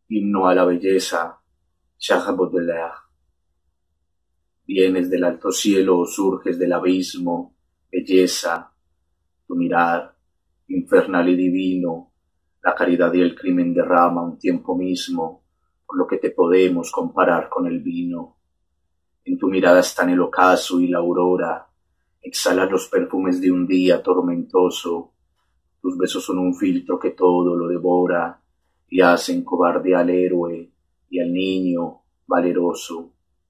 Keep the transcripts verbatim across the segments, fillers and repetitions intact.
Himno a la belleza, Charles Baudelaire. Vienes del alto cielo o surges del abismo, belleza, tu mirar, infernal y divino, la caridad y el crimen derrama un tiempo mismo, por lo que te podemos comparar con el vino. En tu mirada están el ocaso y la aurora, exhalas los perfumes de un día tormentoso, tus besos son un filtro que todo lo devora, y hacen cobarde al héroe y al niño valeroso.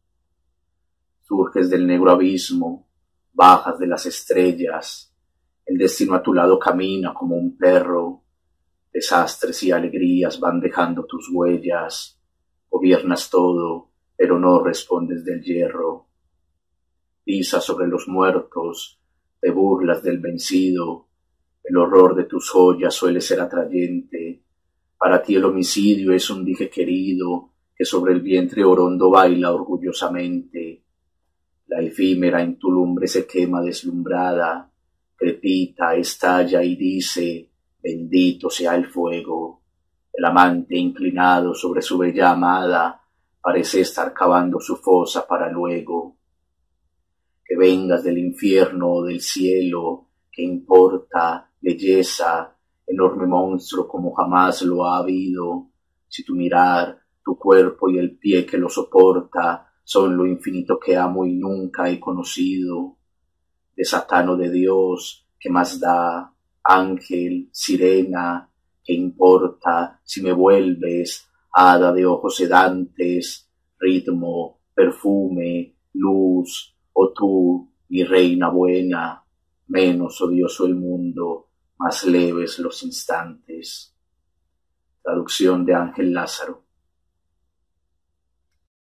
Surges del negro abismo, bajas de las estrellas, el destino a tu lado camina como un perro, desastres y alegrías van dejando tus huellas, gobiernas todo, pero no respondes del hierro. Pisas sobre los muertos, te burlas del vencido, el horror de tus joyas suele ser atrayente, para ti el homicidio es un dije querido que sobre el vientre orondo baila orgullosamente. La efímera en tu lumbre se quema deslumbrada, crepita, estalla y dice, bendito sea el fuego. El amante inclinado sobre su bella amada parece estar cavando su fosa para luego. Que vengas del infierno o del cielo, que importa, belleza, enorme monstruo como jamás lo ha habido, si tu mirar, tu cuerpo y el pie que lo soporta son lo infinito que amo y nunca he conocido. Desatano de Dios, ¿qué más da? Ángel, sirena, ¿qué importa si me vuelves hada de ojos sedantes, ritmo, perfume, luz, o tú, mi reina buena, menos odioso el mundo, más leves los instantes? Traducción de Ángel Lázaro.